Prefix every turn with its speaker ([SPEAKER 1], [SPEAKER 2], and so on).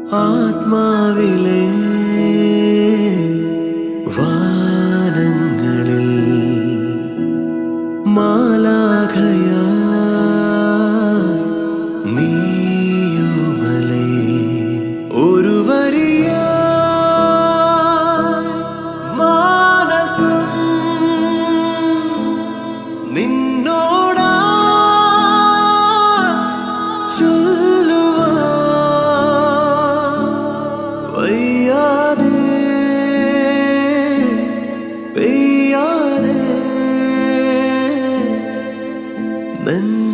[SPEAKER 1] ആത്മാവിലെ വാനങ്ങളിൽ മാലാഖയാ നീയുമലേ ഒരു വരിയാ മാനസം നിന്നോടാ ചൊല്ലുവാൻ വയ്യാതെ പെയ്യാതെ